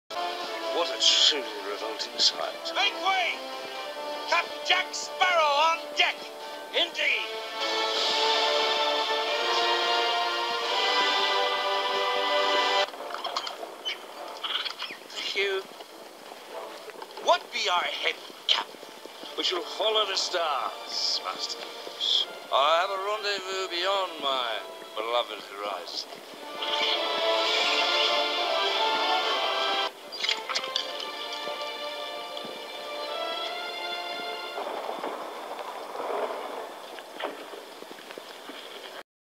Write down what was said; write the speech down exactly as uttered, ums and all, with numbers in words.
What a truly revolting sight. Make way! Captain Jack Sparrow on deck! Indeed! Thank you. What be our head, Captain? We shall follow the stars, Master. I have a rendezvous beyond my beloved horizon.